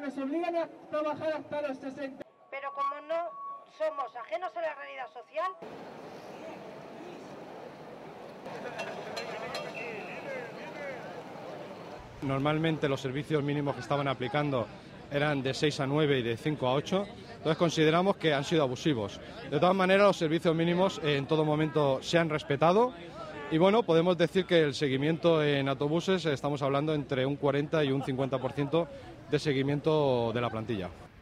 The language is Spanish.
nos obligan a trabajar hasta los 60. Pero como no somos ajenos a la realidad social... Normalmente los servicios mínimos que estaban aplicando eran de 6 a 9 y de 5 a 8, entonces consideramos que han sido abusivos. De todas maneras, los servicios mínimos en todo momento se han respetado y bueno, podemos decir que el seguimiento en autobuses estamos hablando entre un 40 y un 50% de seguimiento de la plantilla.